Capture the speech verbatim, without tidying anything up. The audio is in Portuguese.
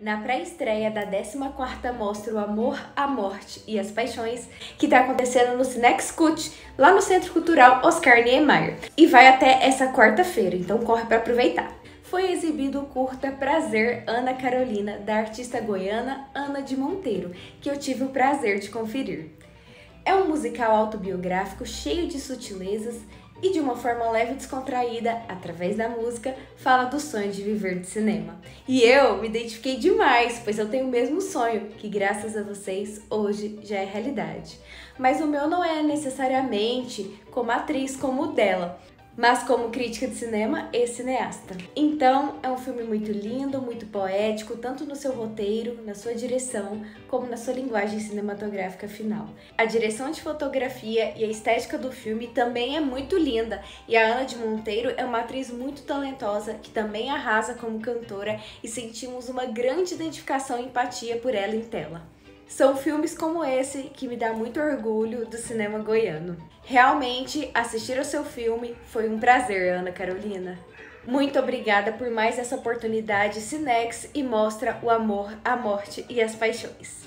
Na pré-estreia da décima quarta Mostra O Amor, a Morte e as Paixões, que está acontecendo no Cinexcut, lá no Centro Cultural Oscar Niemeyer, e vai até essa quarta-feira, então corre para aproveitar. Foi exibido o curta Prazer, Ana Carolina, da artista goiana Ana de Monteiro, que eu tive o prazer de conferir. É um musical autobiográfico cheio de sutilezas e de uma forma leve e descontraída, através da música, fala do sonho de viver de cinema. E eu me identifiquei demais, pois eu tenho o mesmo sonho, que graças a vocês, hoje já é realidade. Mas o meu não é necessariamente como atriz como o dela, mas como crítica de cinema e cineasta. Então, é um filme muito lindo, muito poético, tanto no seu roteiro, na sua direção, como na sua linguagem cinematográfica final. A direção de fotografia e a estética do filme também é muito linda, e a Ana de Monteiro é uma atriz muito talentosa, que também arrasa como cantora, e sentimos uma grande identificação e empatia por ela em tela. São filmes como esse que me dá muito orgulho do cinema goiano. Realmente, assistir ao seu filme foi um prazer, Ana Carolina. Muito obrigada por mais essa oportunidade Cinex e Mostra O Amor, a Morte e as Paixões.